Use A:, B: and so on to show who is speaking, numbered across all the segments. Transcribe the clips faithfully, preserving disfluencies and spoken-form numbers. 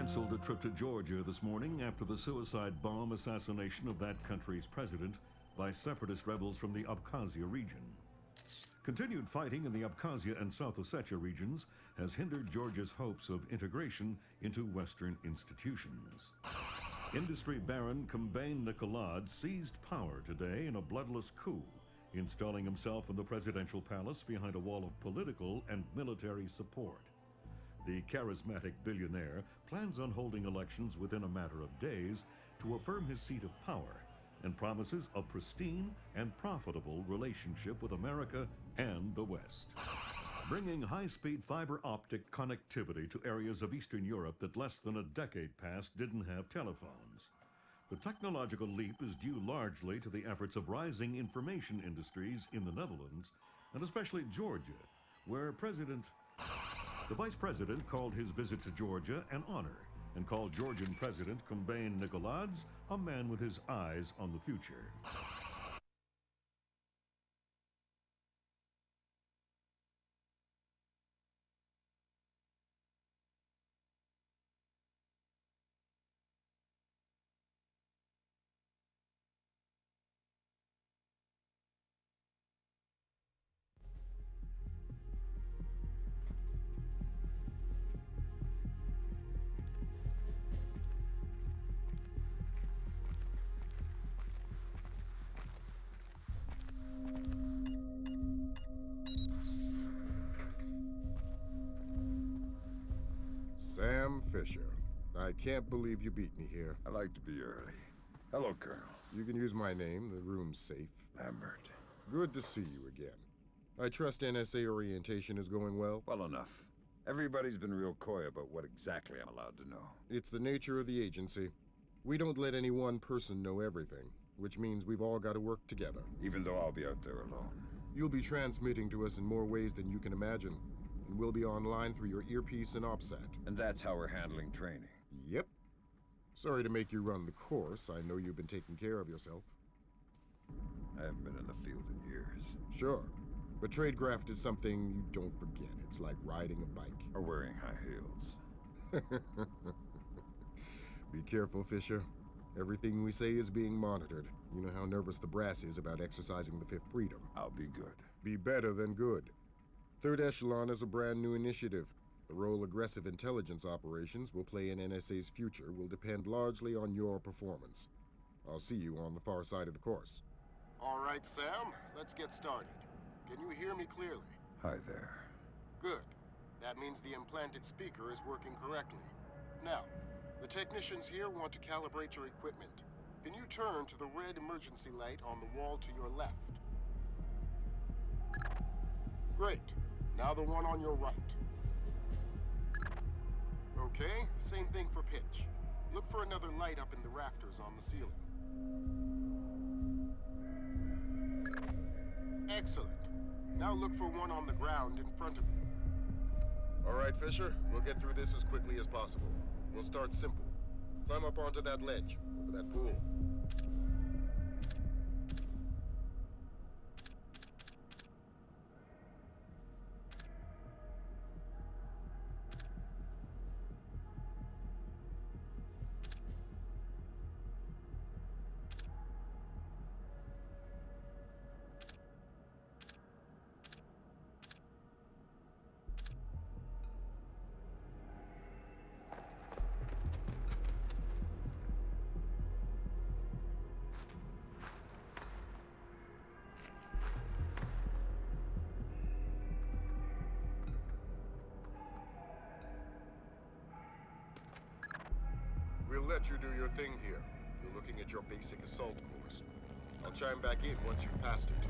A: canceled a trip to Georgia this morning after the suicide bomb assassination of that country's president by separatist rebels from the Abkhazia region. Continued fighting in the Abkhazia and South Ossetia regions has hindered Georgia's hopes of integration into Western institutions. Industry baron Kombain Nikoladze seized power today in a bloodless coup, installing himself in the presidential palace behind a wall of political and military support. The charismatic billionaire plans on holding elections within a matter of days to affirm his seat of power and promises a pristine and profitable relationship with America and the West. Bringing high-speed fiber optic connectivity to areas of Eastern Europe that less than a decade past didn't have telephones. The technological leap is due largely to the efforts of rising information industries in the Netherlands, and especially Georgia, where President... The Vice President called his visit to Georgia an honor, and called Georgian President Kombain Nikoladze a man with his eyes on the future.
B: Sam Fisher. I can't believe you beat me here.
C: I like to be early. Hello, Colonel.
B: You can use my name. The room's safe.
C: Lambert.
B: Good to see you again. I trust N S A orientation is going well?
C: Well enough. Everybody's been real coy about what exactly I'm allowed to know.
B: It's the nature of the agency. We don't let any one person know everything, which means we've all got to work together.
C: Even though I'll be out there alone.
B: You'll be transmitting to us in more ways than you can imagine. And we'll be online through your earpiece and OPSAT.
C: And that's how we're handling training.
B: Yep. Sorry to make you run the course. I know you've been taking care of yourself.
C: I haven't been in the field in years.
B: Sure. But tradecraft is something you don't forget. It's like riding a bike.
C: Or wearing high heels.
B: Be careful, Fisher. Everything we say is being monitored. You know how nervous the brass is about exercising the Fifth Freedom.
C: I'll be good.
B: Be better than good. Third Echelon is a brand new initiative. The role aggressive intelligence operations will play in N S A's future will depend largely on your performance. I'll see you on the far side of the course. All right, Sam. Let's get started. Can you hear me clearly?
C: Hi there.
B: Good. That means the implanted speaker is working correctly. Now, the technicians here want to calibrate your equipment. Can you turn to the red emergency light on the wall to your left? Great. Now the one on your right. Okay, same thing for pitch. Look for another light up in the rafters on the ceiling. Excellent. Now look for one on the ground in front of you. All right, Fisher. We'll get through this as quickly as possible. We'll start simple. Climb up onto that ledge, over that pool. We'll let you do your thing here. You're looking at your basic assault course. I'll chime back in once you've passed it.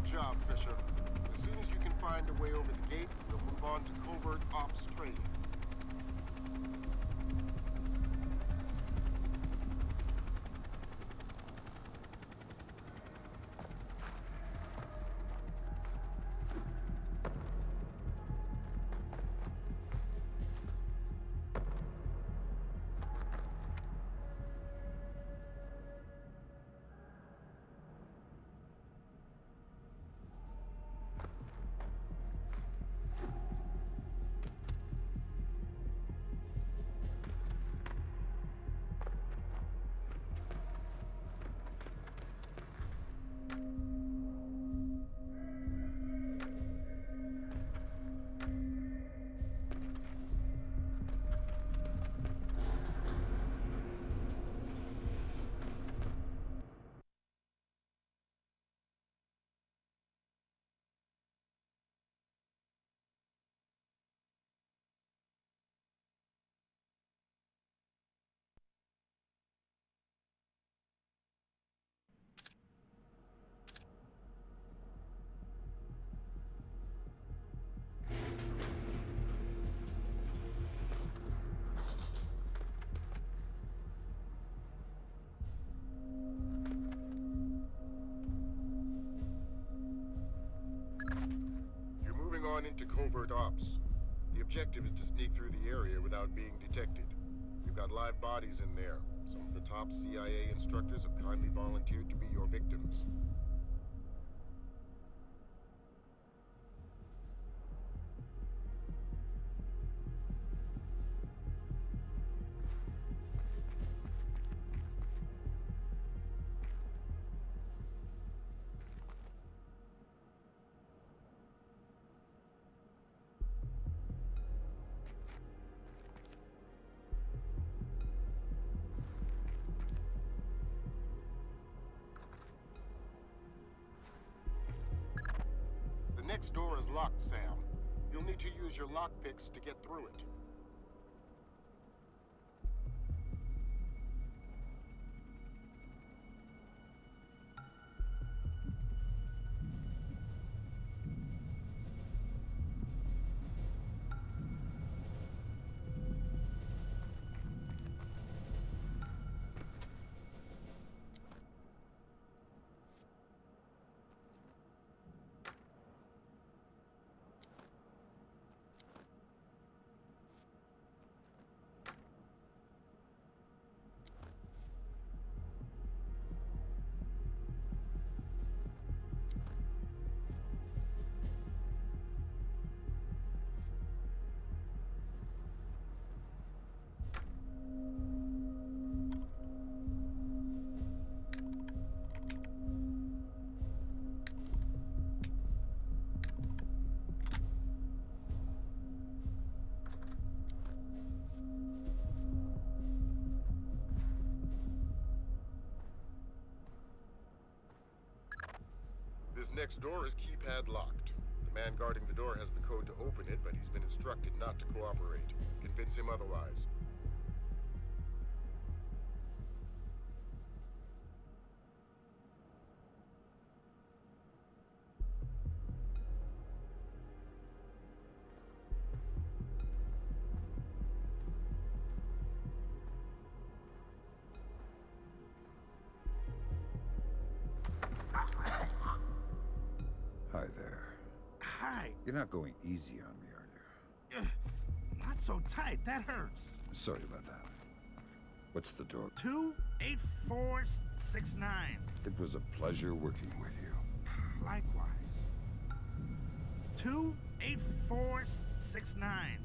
B: job, Fisher. As soon as you can find a way over the gate, we'll move on to covert ops training. On into covert ops. The objective is to sneak through the area without being detected. We've got live bodies in there. Some of the top C I A instructors have kindly volunteered to be your victims. The next door is locked, Sam. You'll need to use your lockpicks to get through it. This next door is keypad locked. The man guarding the door has the code to open it, but he's been instructed not to cooperate. Convince him otherwise.
C: Hi there.
D: Hi.
C: You're not going easy on me, are you?
D: Uh, not so tight. That hurts.
C: Sorry about that. What's the door?
D: Two eight four six nine.
C: It was a pleasure working with you.
D: Likewise. Two eight four six nine.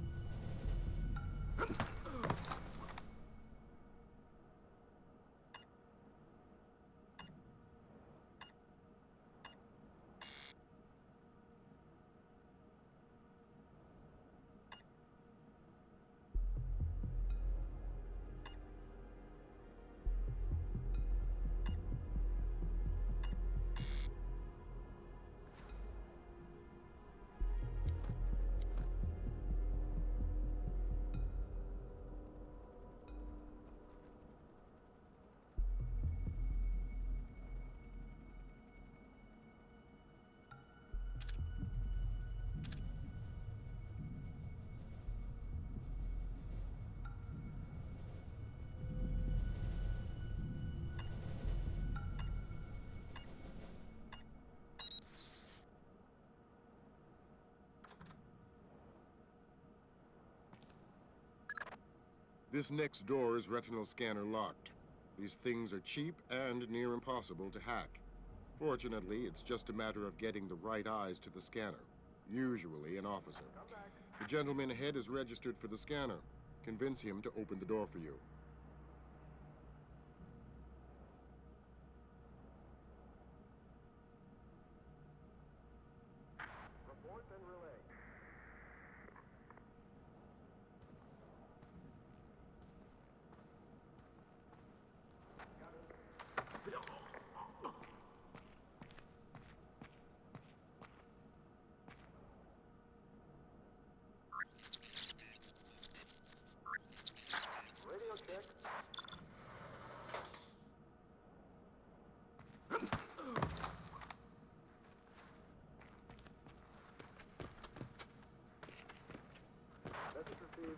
B: This next door is retinal scanner locked. These things are cheap and near impossible to hack. Fortunately, it's just a matter of getting the right eyes to the scanner, usually an officer. The gentleman ahead is registered for the scanner. Convince him to open the door for you.
E: Report and relay. Radio check. Message received.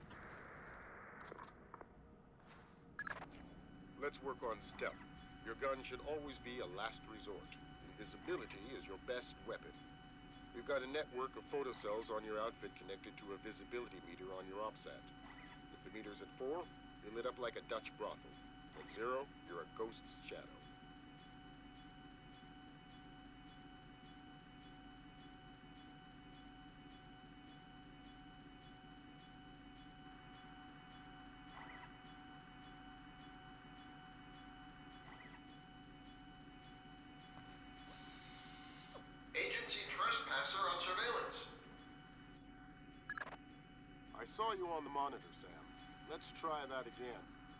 B: Let's work on stealth. Your gun should always be a last resort. Invisibility is your best weapon. We've got a network of photocells on your outfit connected to a visibility meter on your OPSAT. If the meter's at four, you're lit up like a Dutch brothel. At zero, you're a ghost's shadow.
F: Agency trespasser on surveillance.
B: I saw you on the monitor, Sam. Let's try that again.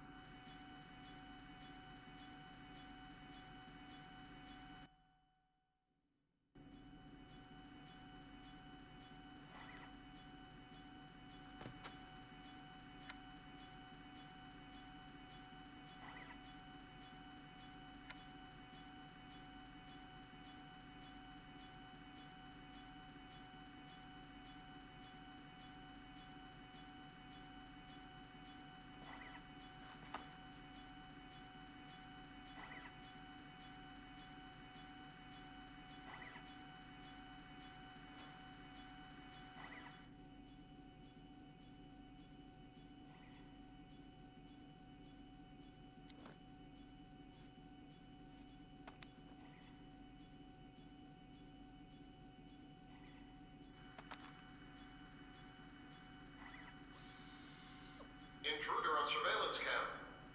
F: Intruder on surveillance cam.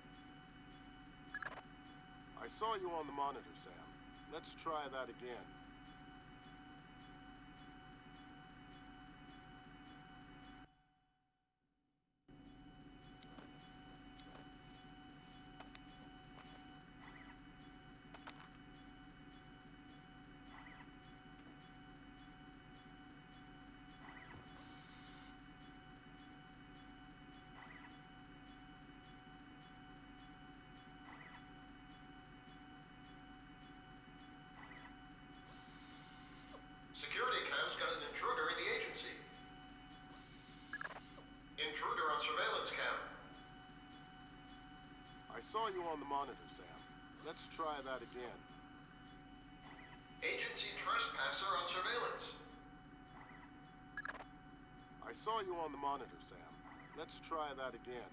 B: I saw you on the monitor, Sam. Let's try that again.
F: Security cam's got an intruder in the agency. Intruder on surveillance cam.
B: I saw you on the monitor, Sam. Let's try that again.
F: Agency trespasser on surveillance.
B: I saw you on the monitor, Sam. Let's try that again.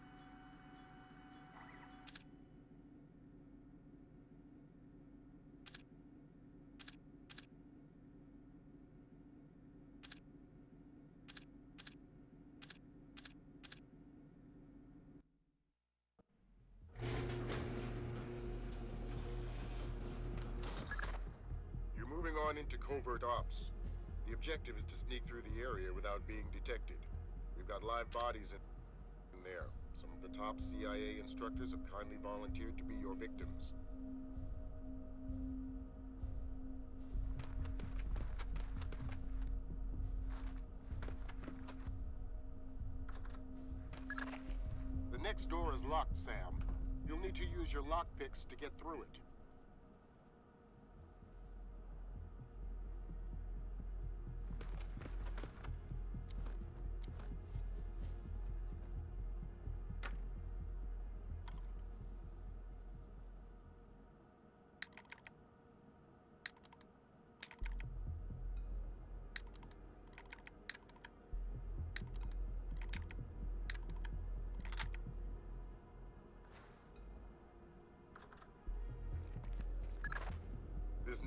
B: Moving on into covert ops. The objective is to sneak through the area without being detected. We've got live bodies in, in there. Some of the top C I A instructors have kindly volunteered to be your victims. The next door is locked, Sam. You'll need to use your lockpicks to get through it.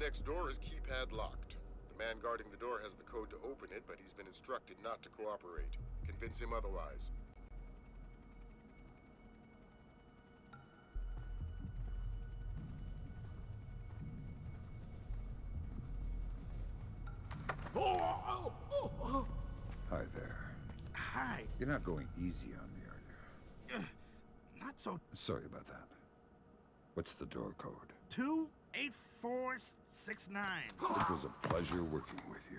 B: next door is keypad locked. The man guarding the door has the code to open it, but he's been instructed not to cooperate. Convince him otherwise.
C: Hi there.
D: Hi.
C: You're not going easy on me, are you?
D: Uh, not so...
C: Sorry about that. What's the door code?
D: two eight four six nine.
C: It was a pleasure working with you.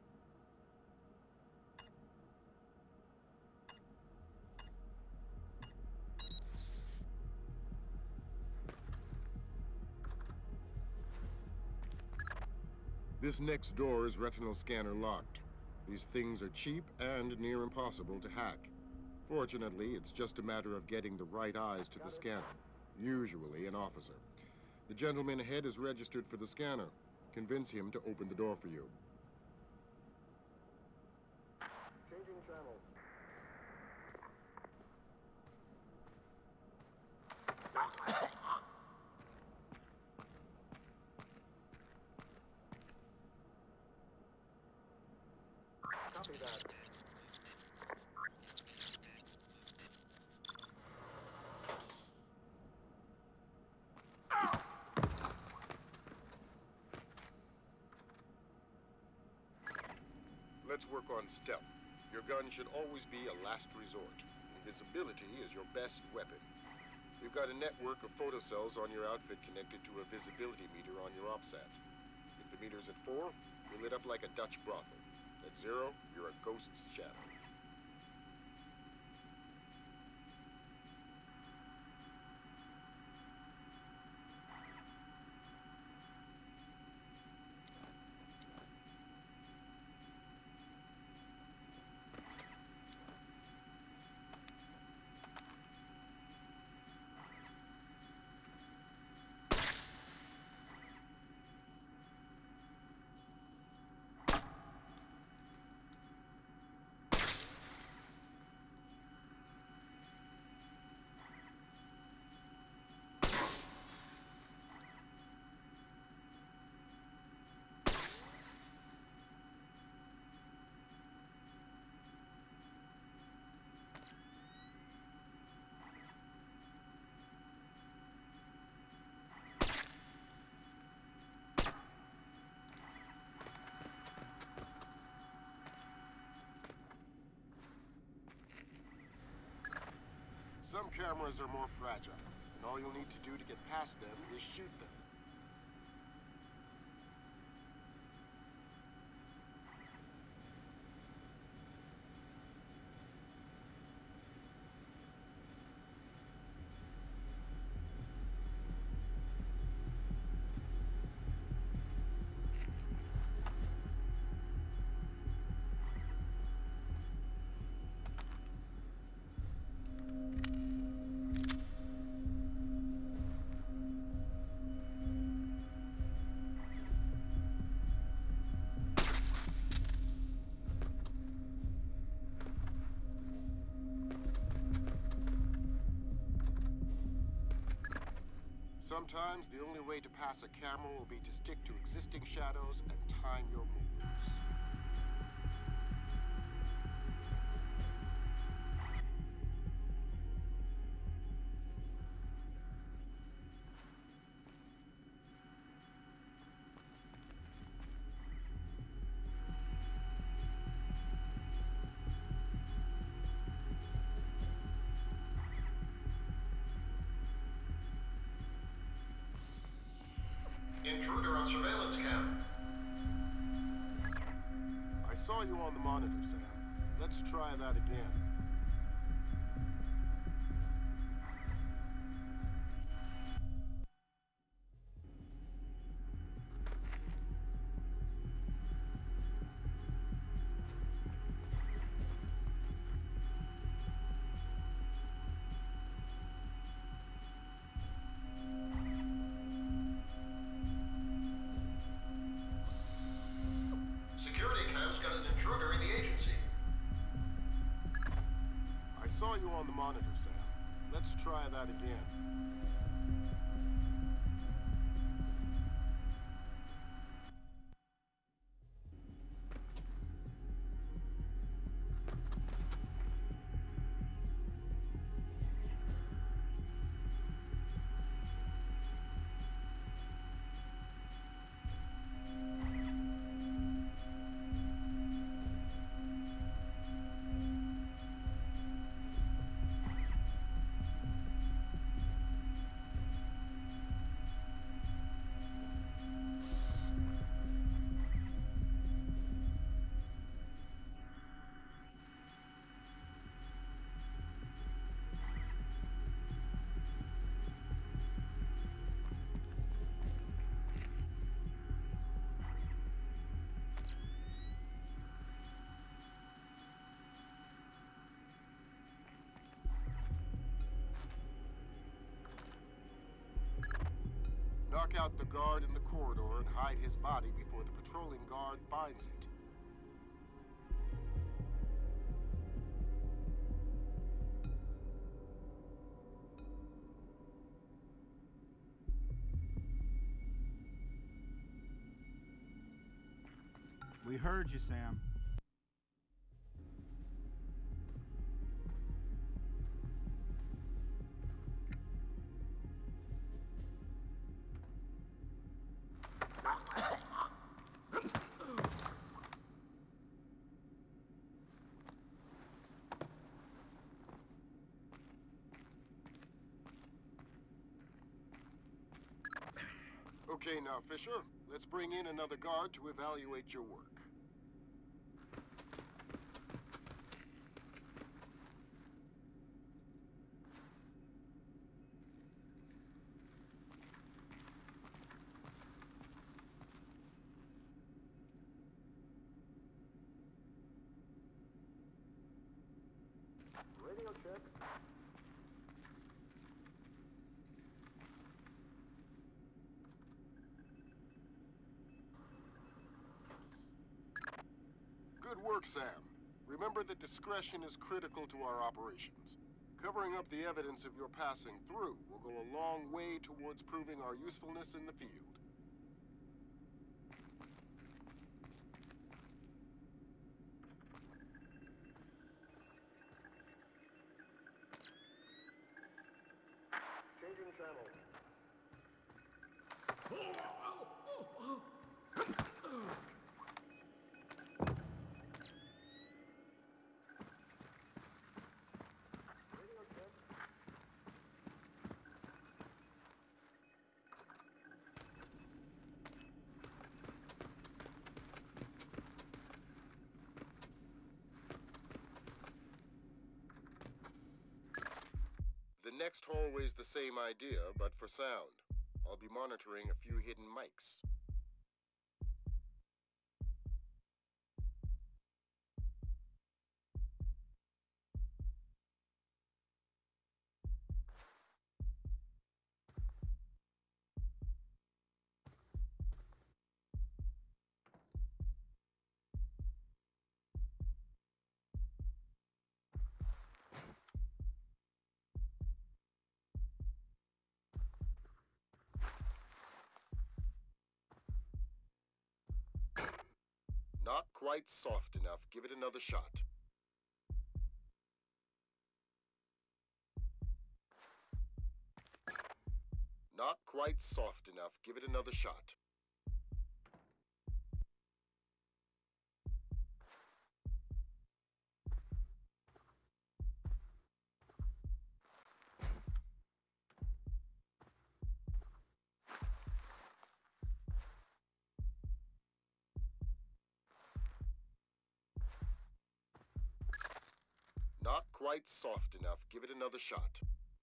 B: This next door is retinal scanner locked. These things are cheap and near impossible to hack. Fortunately, it's just a matter of getting the right eyes to the scanner, usually an officer. The gentleman ahead is registered for the scanner. Convince him to open the door for you.
E: Changing channels. Copy that.
B: Let's work on stealth. Your gun should always be a last resort. Invisibility is your best weapon. We've got a network of photocells on your outfit connected to a visibility meter on your OPSAT. If the meter's at four, you're lit up like a Dutch brothel. At zero, you're a ghost's shadow. Some cameras are more fragile, and all you'll need to do to get past them is shoot them. Sometimes the only way to pass a camera will be to stick to existing shadows and time your movements.
F: Intruder on surveillance cam.
B: I saw you on the monitor, Sam. Let's try that again.
F: Security cam's got an intruder in the agency.
B: I saw you on the monitor, Sam. Let's try that again. out the guard in the corridor and hide his body before the patrolling guard finds it.
D: We heard you, Sam.
B: Okay now, Fisher. Let's bring in another guard to evaluate your work.
E: Radio check.
B: Good work, Sam. Remember that discretion is critical to our operations. Covering up the evidence of your passing through will go a long way towards proving our usefulness in the field.
E: Changing channel. Radio check.
B: The next hallway's the same idea, but for sound. I'll be monitoring a few hidden mics. Not quite soft enough. Give it another shot. Not quite soft enough. Give it another shot. Not quite soft enough. Give it another shot.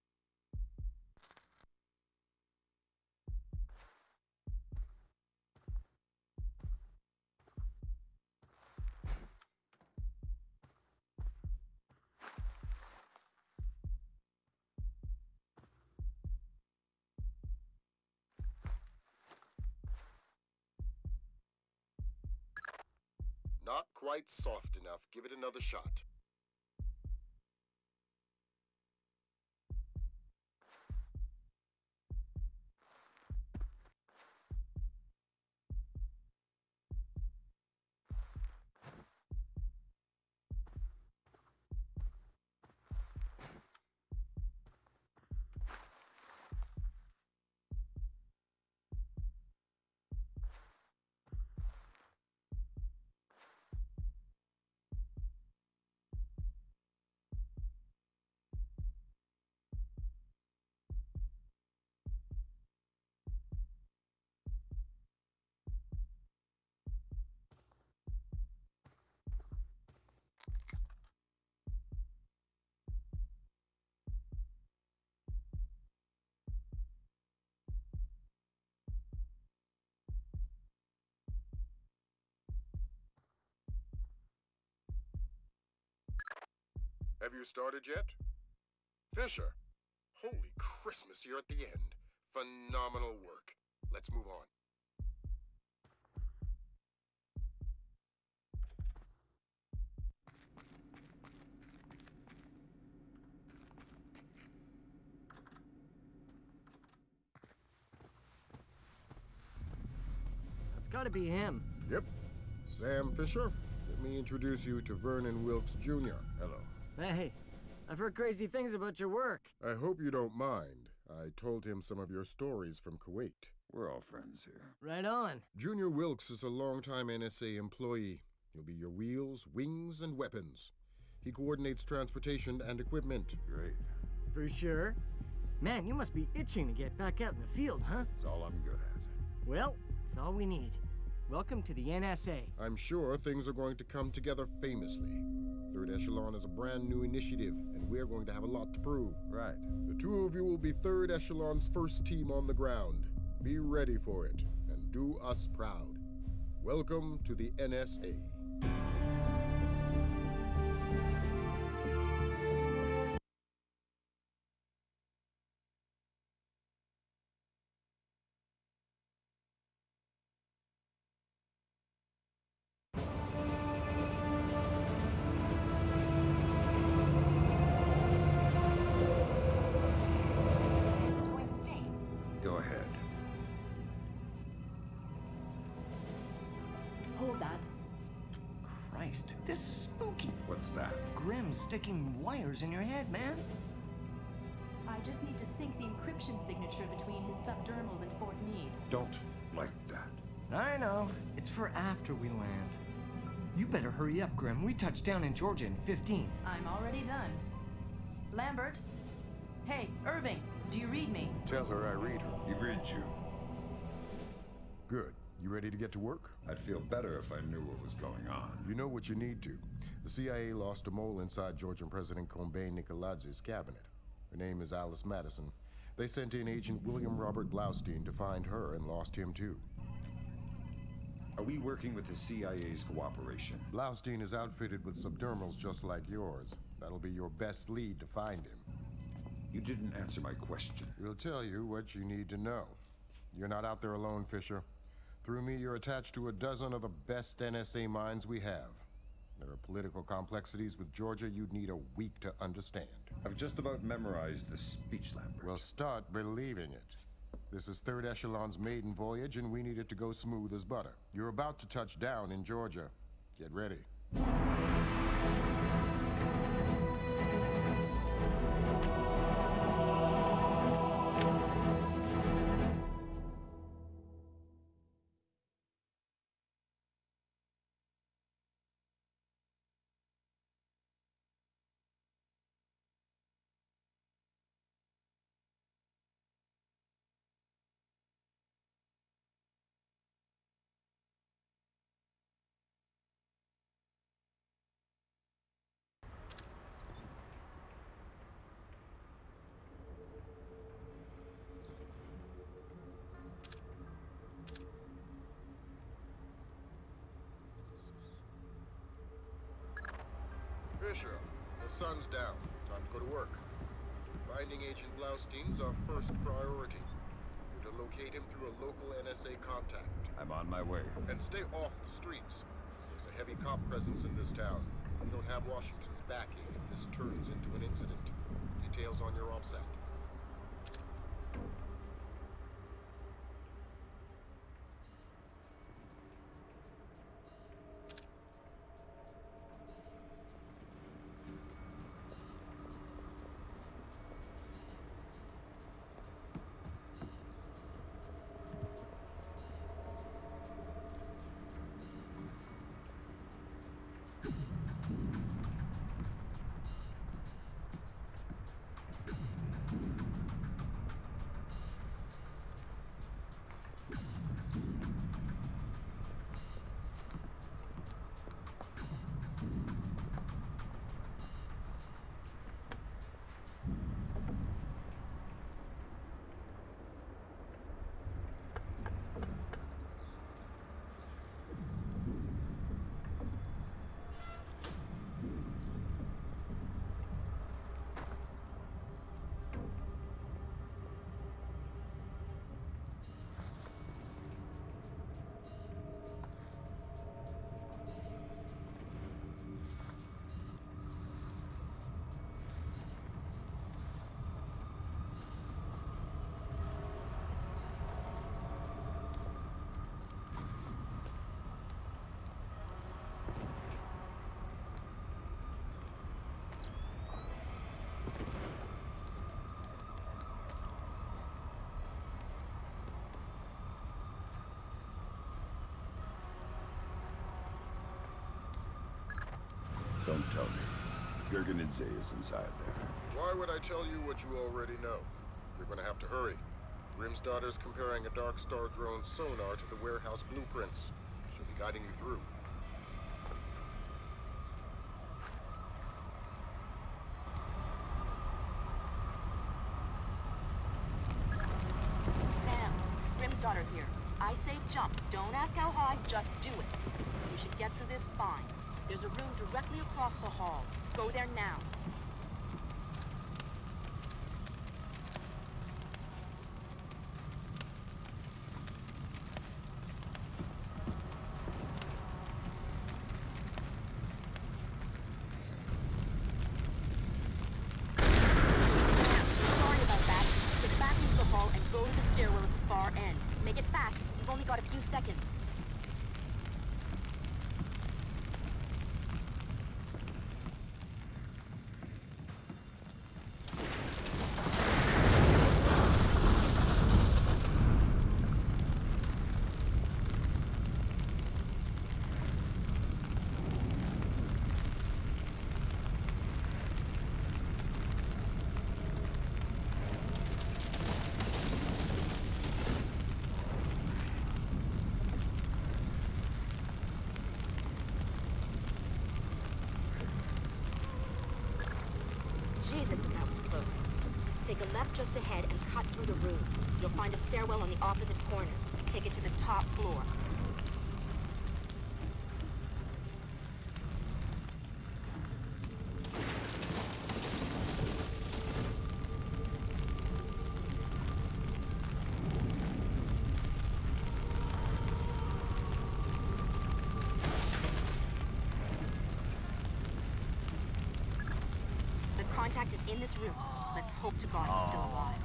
B: Not quite soft enough. Give it another shot. Have you started yet? Fisher! Holy Christmas, you're at the end. Phenomenal work. Let's move on.
G: It's gotta be him.
B: Yep. Sam Fisher. Let me introduce you to Vernon Wilkes Junior
C: Hello.
G: Hey, I've heard crazy things about your work.
B: I hope you don't mind. I told him some of your stories from Kuwait.
C: We're all friends here.
G: Right on.
B: Junior Wilkes is a longtime N S A employee. He'll be your wheels, wings, and weapons. He coordinates transportation and equipment.
C: Great.
G: For sure. Man, you must be itching to get back out in the field, huh?
C: It's all I'm good at.
G: Well, it's all we need. Welcome to the N S A.
B: I'm sure things are going to come together famously. Third Echelon is a brand new initiative, and we're going to have a lot to prove.
C: Right.
B: The two of you will be Third Echelon's first team on the ground. Be ready for it, and do us proud. Welcome to the N S A.
H: This is going to sting.
C: Go ahead.
H: Hold that.
I: Christ, this is spooky.
C: What's that?
I: Grimm's sticking wires in your head, man.
H: I just need to sync the encryption signature between his subdermals and Fort Meade.
C: Don't like that.
I: I know. It's for after we land. You better hurry up, Grimm. We touch down in Georgia in fifteen.
H: I'm already done. Lambert? Hey, Irving, do you read me?
B: Tell her I read her.
C: He reads you.
B: Good. You ready to get to work?
C: I'd feel better if I knew what was going on.
B: You know what you need to. The C I A lost a mole inside Georgian President Kombay Nikoladzi's cabinet. Her name is Alice Madison. They sent in Agent William Robert Blaustein to find her and lost him too.
C: Are we working with the C I A's cooperation?
B: Blaustein is outfitted with subdermals just like yours. That'll be your best lead to find him.
C: You didn't answer my question.
B: We'll tell you what you need to know. You're not out there alone, Fisher. Through me, you're attached to a dozen of the best N S A minds we have. There are political complexities with Georgia you'd need a week to understand.
C: I've just about memorized the speech, Lambert.
B: Well, start believing it. This is Third Echelon's maiden voyage, and we need it to go smooth as butter. You're about to touch down in Georgia. Get ready. Fisher, the sun's down. Time to go to work. Finding Agent Blaustein's our first priority. You're to locate him through a local N S A contact.
C: I'm on my way.
B: And stay off the streets. There's a heavy cop presence in this town. We don't have Washington's backing if this turns into an incident. Details on your OPSAT.
C: Don't tell me. Gerganidze is inside there.
B: Why would I tell you what you already know? You're gonna have to hurry. Grimm's daughter's comparing a Dark Star drone's sonar to the warehouse blueprints. She'll be guiding you through.
H: Sam, Grimm's daughter here. I say jump. Don't ask how high, just do it. You should get through this fine. There's a room directly across the hall. Go there now. Sorry about that. Get back into the hall and go to the stairwell at the far end. Make it fast. You've only got a few seconds. Jesus, but that was close. Take a left just ahead and cut through the room. You'll find a stairwell on the opposite corner. Take it to the top floor. Contact is in this room. Let's hope to God he's still alive.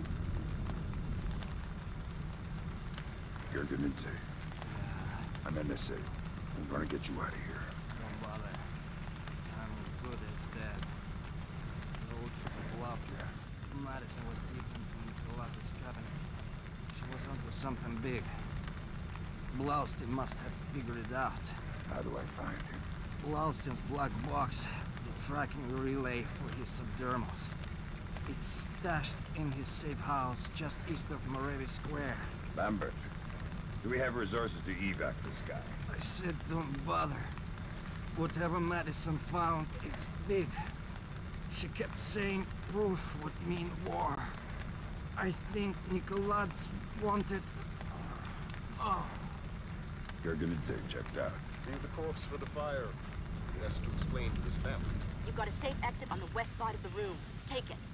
C: Gerganidze. I'm N S A. I'm gonna get you out of here.
D: Don't bother. I'm good as dead. Old Bluff. Madison was deep into Nicholas's cabinet. She was onto something big. Blaustein must have figured it out.
C: How do I find him?
D: Blaustein's black box. The tracking relay for his subdermals. It's stashed in his safe house just east of Morevi Square.
C: Lambert, do we have resources to evac this guy?
D: I said don't bother. Whatever Madison found, it's big. She kept saying proof would mean war. I think Nicolaz wanted... Oh.
C: Gerganidze checked out.
B: Leave the corpse for the fire. He has to explain to his family.
H: You've got a safe exit on the west side of the room. Take it.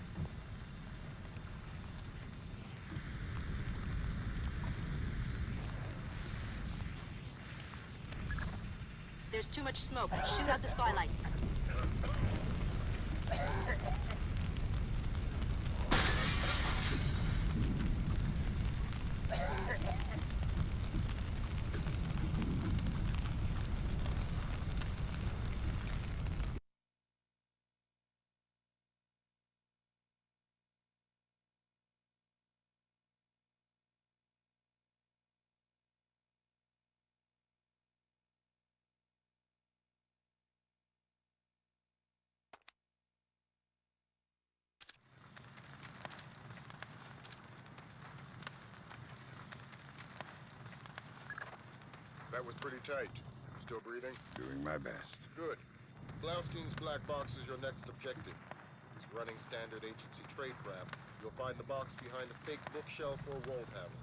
H: There's too much smoke. Shoot out the skylights.
B: That was pretty tight. Still breathing?
C: Doing my best.
B: Good. Blaustein's black box is your next objective. He's running standard agency tradecraft. You'll find the box behind a fake bookshelf or wall panel.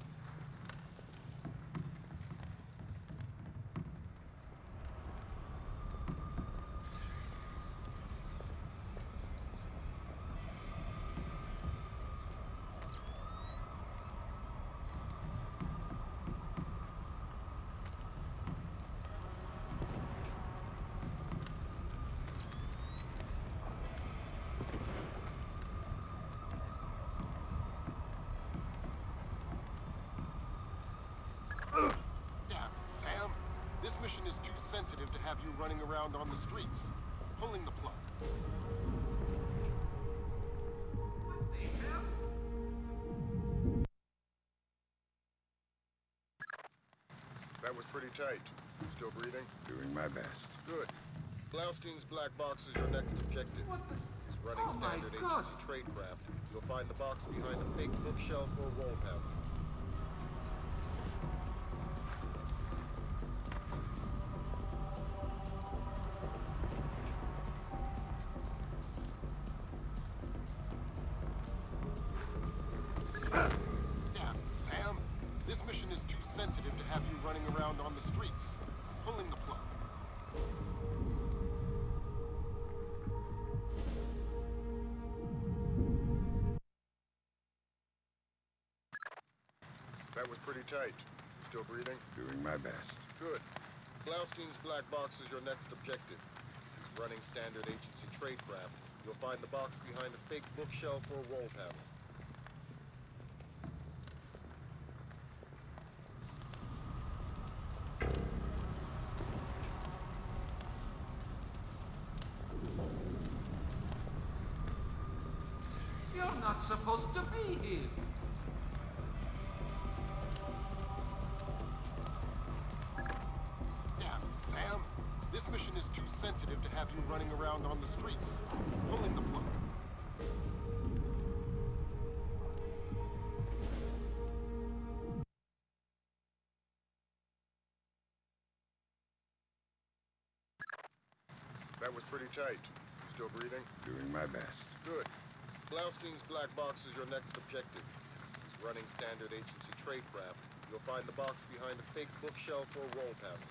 B: Sam, this mission is too sensitive to have you running around on the streets. Pulling the plug. That was pretty tight. Still breathing?
C: Doing my best.
B: Good. Blaustein's black box is your next objective. He's running
E: Oh my
B: standard
E: God.
B: agency tradecraft. You'll find the box behind a fake bookshelf or wall panel.
J: Damn it, Sam. This mission is too sensitive to have you running around on the streets. Pulling the plug.
B: That was pretty tight. Still breathing?
C: Doing my best.
B: Good. Blaustein's black box is your next objective. He's running standard agency tradecraft. You'll find the box behind a fake bookshelf or wall panel.
E: You're not supposed to be here.
J: Damn it, Sam. This mission is too sensitive to have you running around on the streets. Pulling the plug.
B: That was pretty tight. You still breathing?
C: Doing my best.
B: Good. Blaustein's black box is your next objective. He's running standard agency tradecraft. You'll find the box behind a fake bookshelf or wall panel.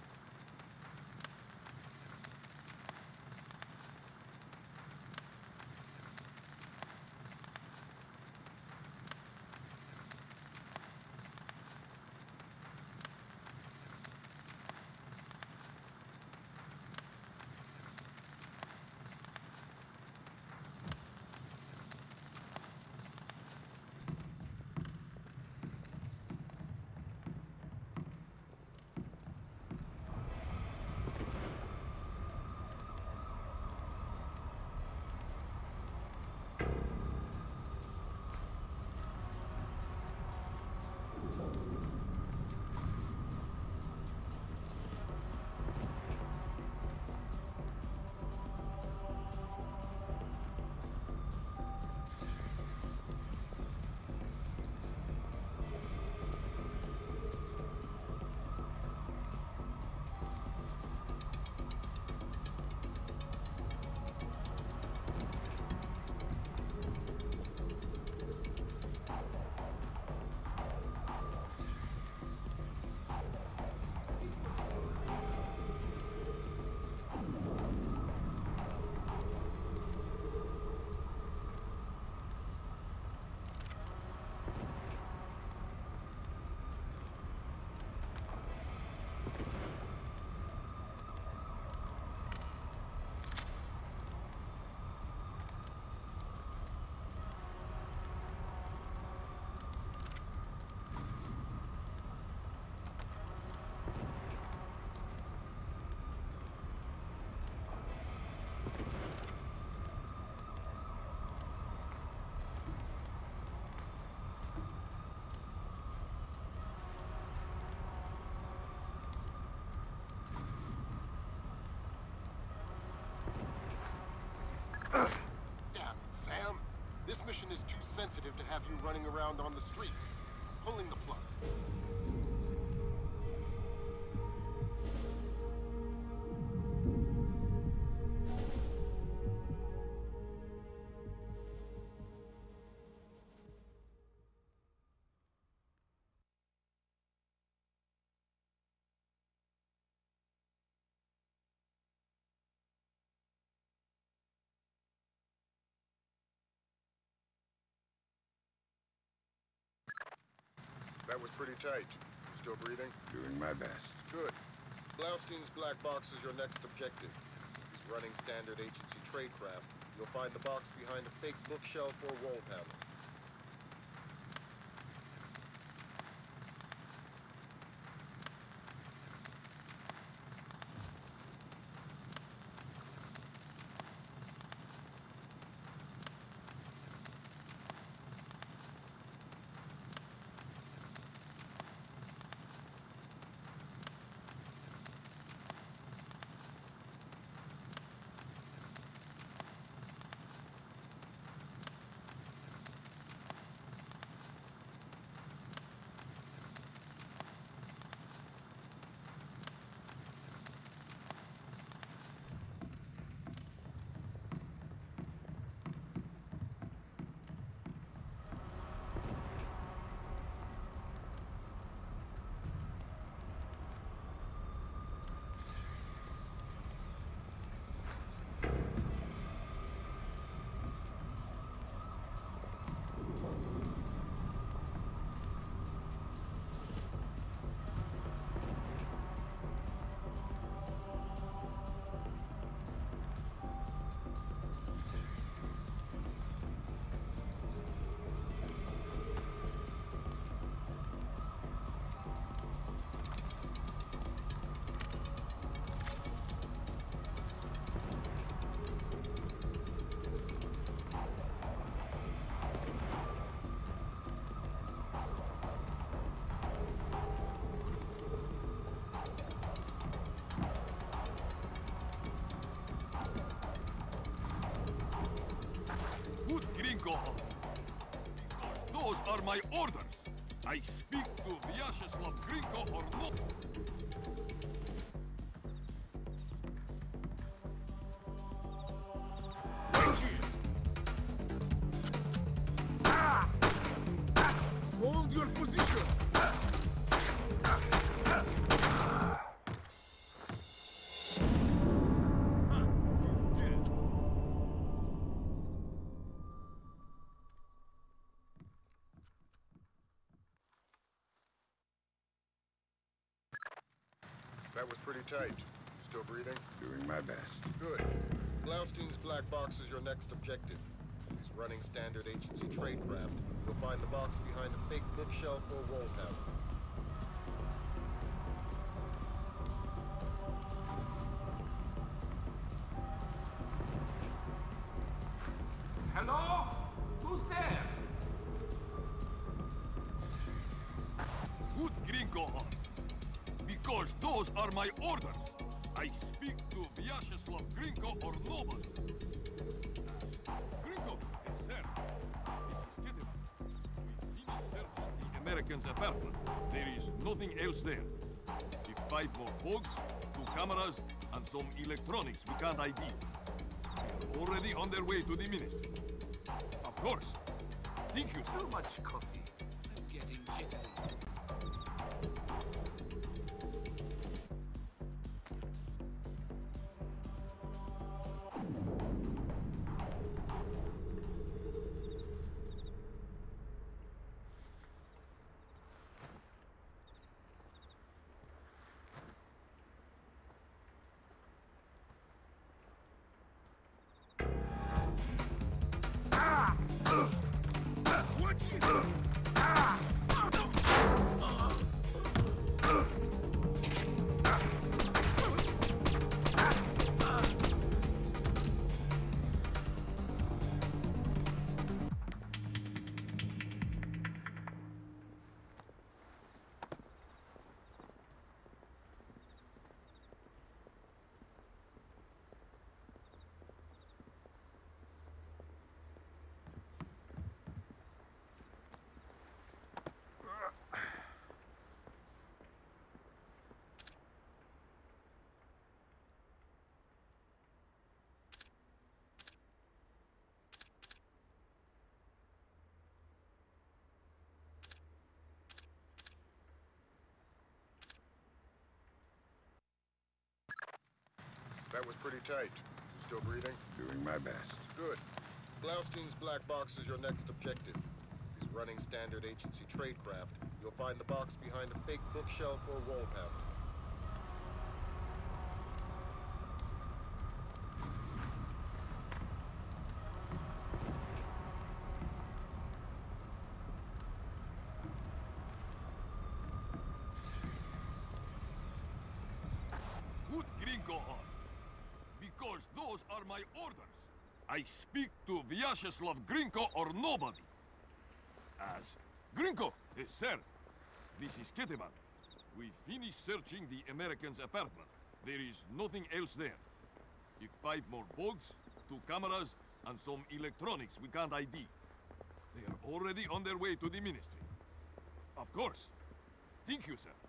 J: Damn it, Sam. This mission is too sensitive to have you running around on the streets. Pulling the plug.
B: That was pretty tight. You still breathing?
C: Doing my best.
B: Good. Blaustein's black box is your next objective. He's running standard agency tradecraft. You'll find the box behind a fake bookshelf or wall panel.
K: Gringo. Because those are my orders. I speak to Vyacheslav Gringo or not.
J: Hold your position!
B: That was pretty tight. Still breathing?
C: Doing my best.
B: Good. Blaustein's black box is your next objective. He's running standard agency tradecraft. You'll find the box behind a fake bookshelf or wall panel.
E: Hello? Who's there?
K: Good Gringo on. Because those are my orders. I speak to Vyacheslav Gringo or nobody. Gringo, yes, sir. This is Ketevan. We finished searching the American's apartment. There is nothing else there. If five more bugs, two cameras, and some electronics we can't I D. They are already on their way to the ministry. Of course. Thank you, sir.
E: Too much coffee. I'm getting jittery.
B: That was pretty tight. Still breathing?
C: Doing my best.
B: Good. Blaustein's black box is your next objective. He's running standard agency tradecraft. You'll find the box behind a fake bookshelf or wall panel.
K: Good Gringo on. Because those are my orders. I speak to Vyacheslav Gringo or nobody. As Gringo, yes, sir. This is Ketevan. We finished searching the American's apartment. There is nothing else there. If five more bugs, two cameras, and some electronics we can't I D. They are already on their way to the ministry. Of course. Thank you, sir.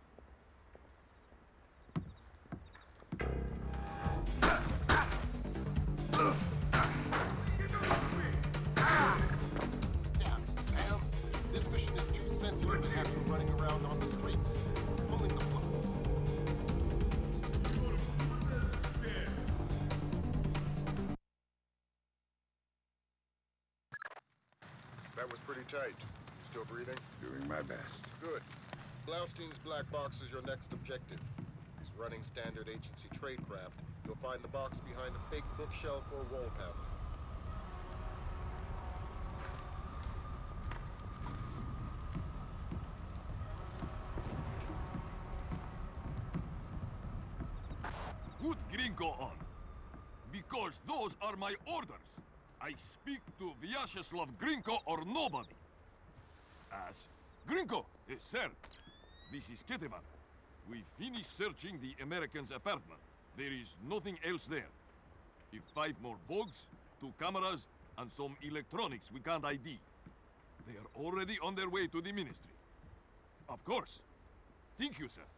J: Damn it, Sam. This mission is too sensitive to have you running around on the streets. Pulling the plug.
B: That was pretty tight. Still breathing?
C: Doing my best.
B: Good. Blaustein's black box is your next objective. He's running standard agency tradecraft. You'll find the box behind a fake bookshelf or wall panel.
K: Good Gringo on. Because those are my orders. I speak to Vyacheslav Gringo or nobody. As Gringo, yes, sir. This is Ketevan. We finished searching the American's apartment. There is nothing else there. If five more bugs, two cameras, and some electronics we can't I D. They are already on their way to the ministry. Of course. Thank you, sir.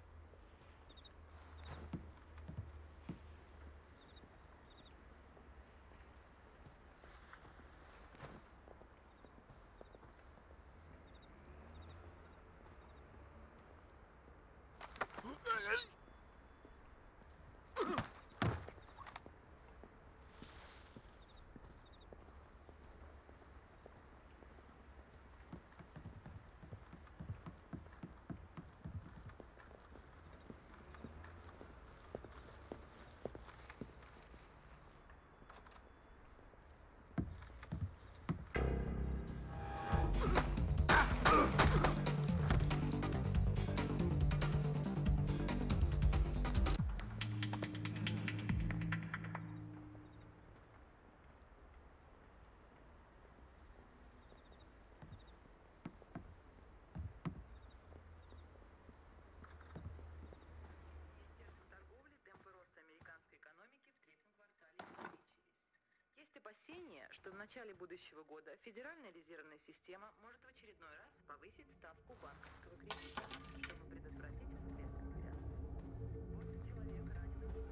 L: Опасения, что в начале будущего года Федеральная резервная система может в очередной раз повысить ставку банковского кредита, чтобы предотвратить всплеск инфляции. восемь человек ранены в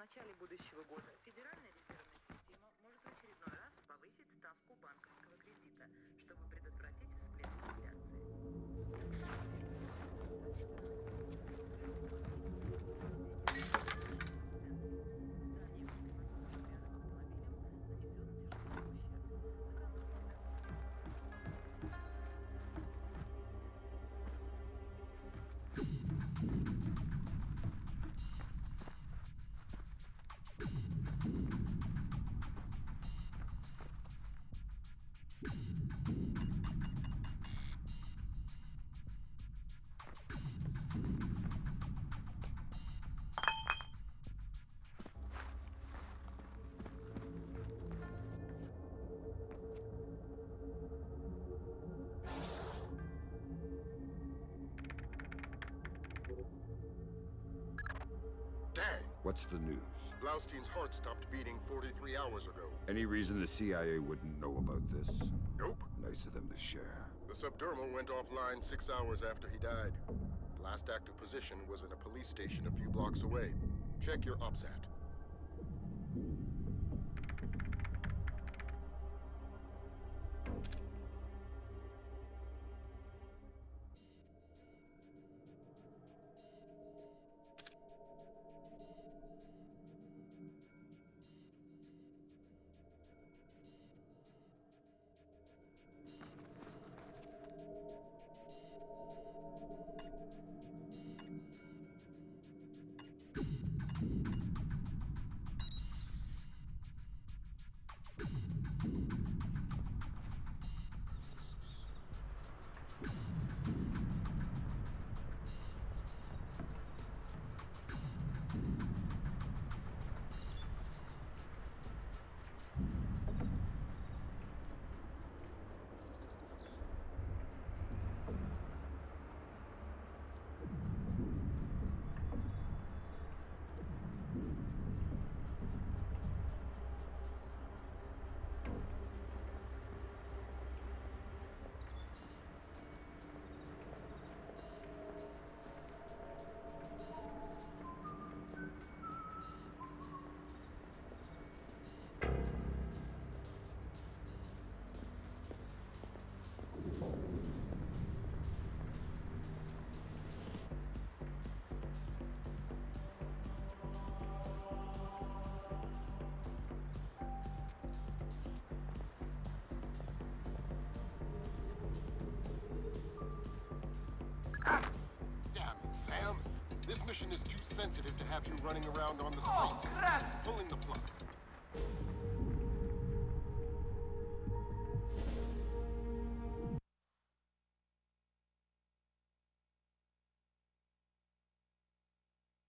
L: начале будущего года Федеральная резервная система может в очередной раз повысить ставку банковского кредита, чтобы предотвратить всплеск инфляции.
J: Dang!
C: What's the news?
J: Blaustein's heart stopped beating forty-three hours ago.
C: Any reason the C I A wouldn't know about this?
J: Nope.
C: Nice of them to share.
J: The subdermal went offline six hours after he died. The last active position was in a police station a few blocks away. Check your OPSAT. Damn it, Sam. This mission is too sensitive to have you running around on the streets.
E: Oh, crap!
J: Pulling the plug.